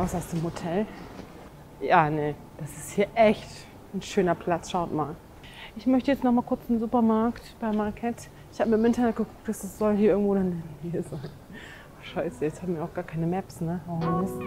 raus aus dem Hotel. Ja, nee, das ist hier echt ein schöner Platz. Schaut mal. Ich möchte jetzt noch mal kurz in den Supermarkt bei Market. Ich habe mir im Internet geguckt, dass es soll hier irgendwo in der Nähe sein. Scheiße, jetzt haben wir auch gar keine Maps, ne? Oh Mist.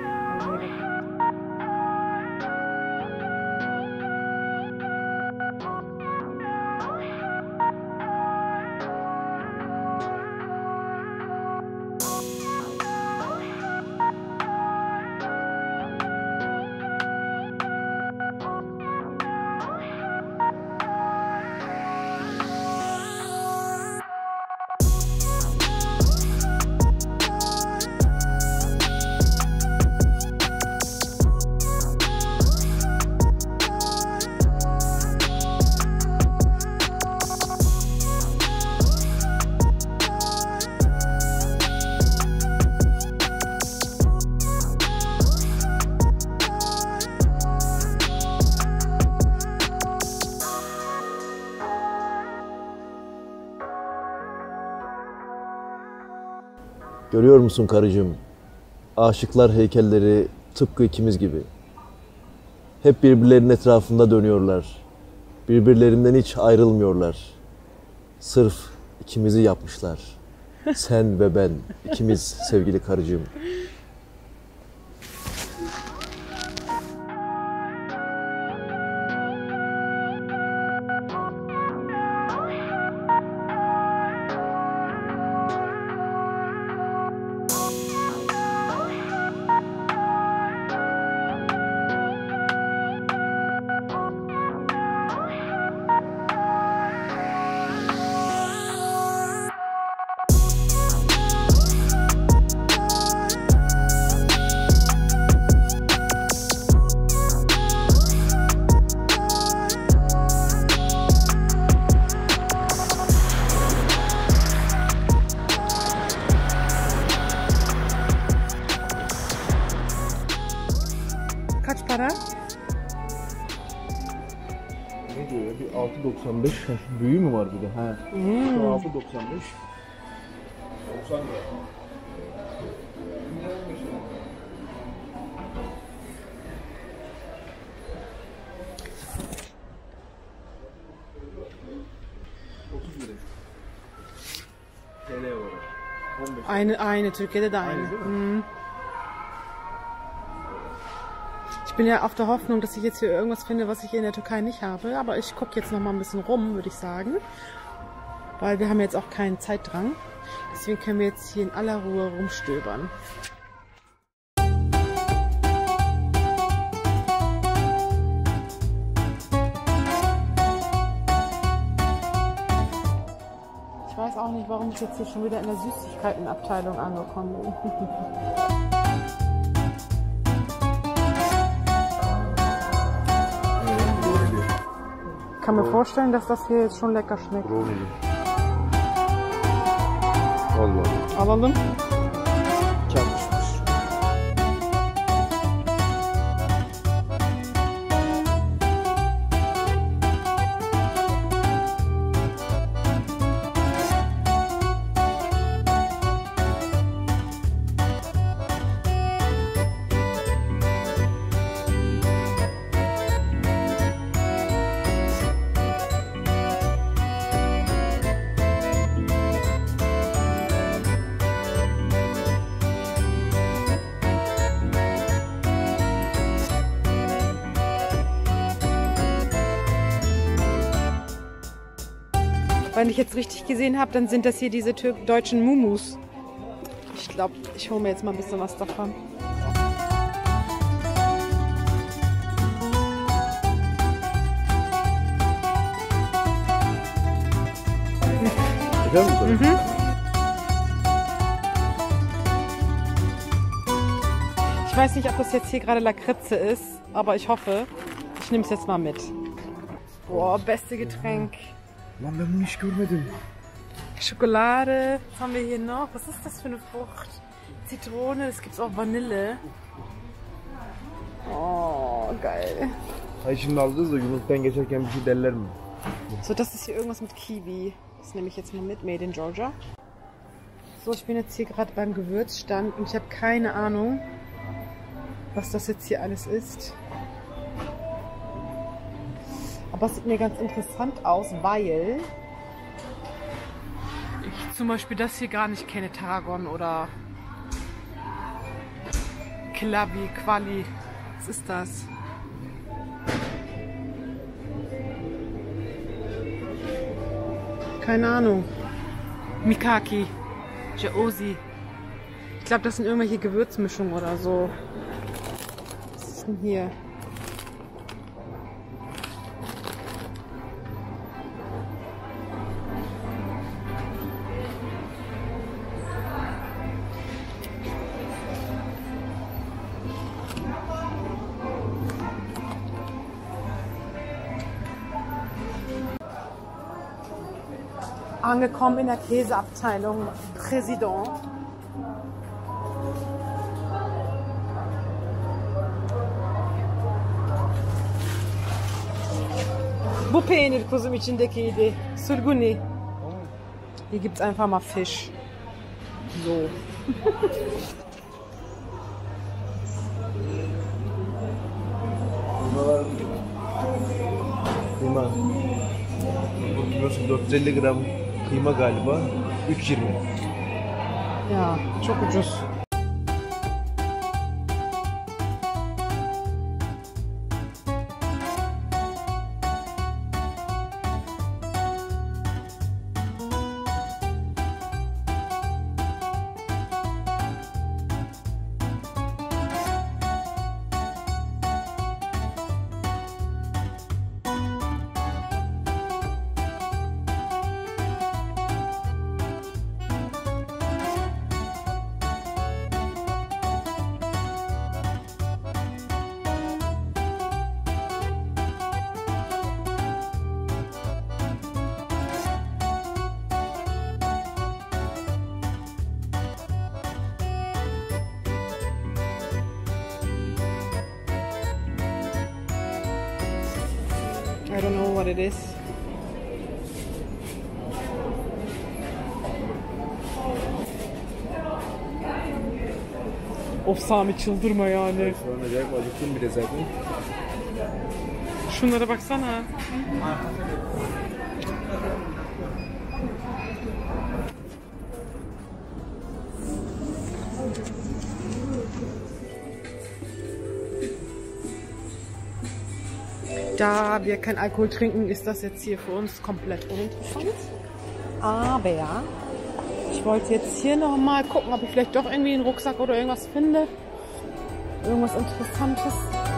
Görüyor musun karıcığım? Aşıklar heykelleri tıpkı ikimiz gibi. Hep birbirlerinin etrafında dönüyorlar. Birbirlerinden hiç ayrılmıyorlar. Sırf ikimizi yapmışlar. Sen ve ben, ikimiz sevgili karıcığım. Kaç para? Ne diyor ya? Bir 6.95. Şu büyüğü mü var bir de? Ha. Şu 6.95. 90 lira. TL olarak. Aynı. Türkiye'de de aynı. Aynı değil mi? Ich bin ja auf der Hoffnung, dass ich jetzt hier irgendwas finde, was ich hier in der Türkei nicht habe. Aber ich gucke jetzt noch mal ein bisschen rum, würde ich sagen. Weil wir haben jetzt auch keinen Zeitdrang. Deswegen können wir jetzt hier in aller Ruhe rumstöbern. Ich weiß auch nicht, warum ich jetzt hier schon wieder in der Süßigkeitenabteilung angekommen bin. Ich kann mir vorstellen, dass das hier jetzt schon lecker schmeckt. Brownie. Allah. Alalım. Çarpışmış. Wenn ich jetzt richtig gesehen habe, dann sind das hier diese deutschen Mumus. Ich glaube, ich hole mir jetzt mal ein bisschen was davon. Mhm. Ich weiß nicht, ob das jetzt hier gerade Lakritze ist, aber ich hoffe, ich nehme es jetzt mal mit. Boah, beste Getränk. Lan ben bunu hiç görmedim. Schokolade. Was haben wir hier noch? Was ist das für eine Frucht? Zitrone, es gibt auch Vanille. Oh, geil. Ay şimdi alacağız da Yunus'tan geçerken bir şey derler mi? So, das ist hier irgendwas mit Kiwi. Das nehme ich jetzt mal mit, made in Georgia. So, ich bin jetzt hier gerade beim Gewürzstand und ich habe keine Ahnung, was das jetzt hier alles ist. Aber es sieht mir ganz interessant aus, weil ich zum Beispiel das hier gar nicht kenne, Tarragon oder Klavi, Quali. Was ist das? Keine Ahnung. Mikaki, Jaozi. Ich glaube, das sind irgendwelche Gewürzmischungen oder so. Was ist denn hier? Angekommen in der Käseabteilung Präsident. Bu peynir kuzum içindekiydi. Sulguni. Hier gibt es einfach mal Fisch. So. Kıyma. Bu kilosu 450 gram kıyma galiba. 3.20. Ja, çok ucuz. I don't know what it is. Of Sami, çıldırma yani. Şu an acayip acıktım bile zaten. Şunlara baksana. Da wir kein Alkohol trinken, ist das jetzt hier für uns komplett uninteressant. Aber ich wollte jetzt hier noch mal gucken, ob ich vielleicht doch irgendwie einen Rucksack oder irgendwas finde. Irgendwas Interessantes.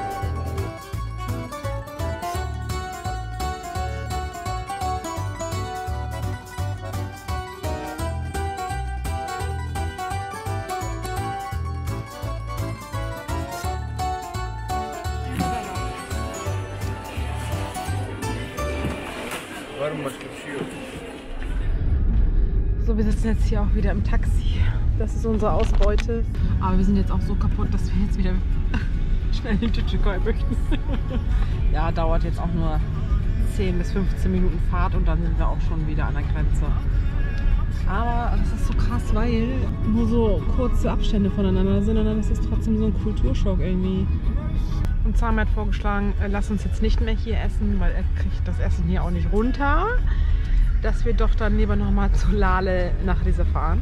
Var mı başka bir şey yok? So, wir sitzen jetzt hier auch wieder im Taxi. Das ist unsere Ausbeute. Aber wir sind jetzt auch so kaputt, dass wir jetzt wieder schnell in die Türkei möchten. Ja, dauert jetzt auch nur 10 bis 15 Minuten Fahrt und dann sind wir auch schon wieder an der Grenze. Aber das ist so krass, weil nur so kurze Abstände voneinander sind und dann ist es trotzdem so ein Kulturschock irgendwie. Und Sami hat vorgeschlagen, lass uns jetzt nicht mehr hier essen, weil er kriegt das Essen hier auch nicht runter. Dass wir doch dann lieber nochmal zu Lale nach Rize fahren.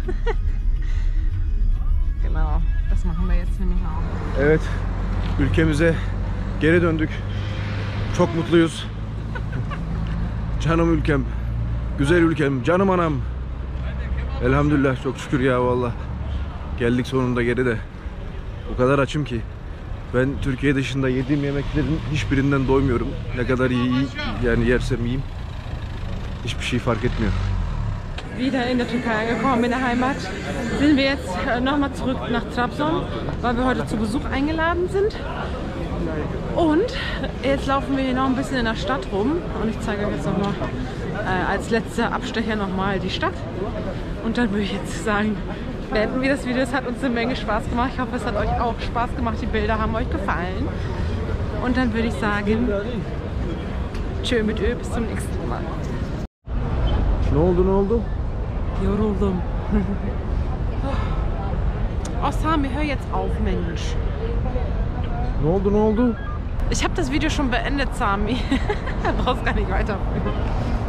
Genau, das machen wir jetzt nämlich auch. Evet, ülkemize geri döndük. Çok mutluyuz. Canım ülkem, güzel ülkem, canım anam. Elhamdülillah, çok şükür ya valla. Geldik sonunda geri de. O kadar açım ki. Ben Türkiye dışında yediğim yemeklerin hiçbirinden doymuyorum. Ne kadar iyi yani yersem yiyeyim. Hiçbir şey fark etmiyor. Wieder in der Türkei angekommen, in der Heimat, sind wir jetzt nochmal zurück nach Trabzon, weil wir heute zu Besuch eingeladen sind. Und jetzt laufen wir hier noch ein bisschen in der Stadt rum und ich zeige euch jetzt nochmal als letzter Abstecher nochmal die Stadt. Und dann würde ich jetzt sagen, beenden wir das Video. Es hat uns eine Menge Spaß gemacht. Ich hoffe, es hat euch auch Spaß gemacht. Die Bilder haben euch gefallen. Und dann würde ich sagen, tschö mit Ö, bis zum nächsten Mal. Ne oldu ne oldu? Yoruldum. Oh Sami, hör jetzt auf, Mensch. Ne oldu ne oldu? Ich habe das Video schon beendet, Sami. Du brauchst gar nicht weiterführen.